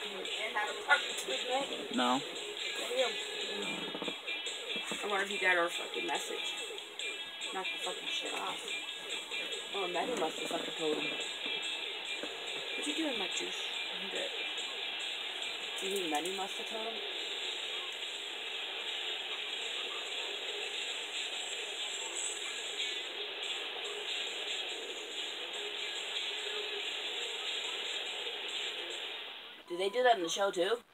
No. I wonder if you got our fucking message. Knock the fucking shit off. Oh, Maddie must have fucking told him. What you doing, my juice? I'm good. Do you think Maddie must have told him? Did they do that in the show too?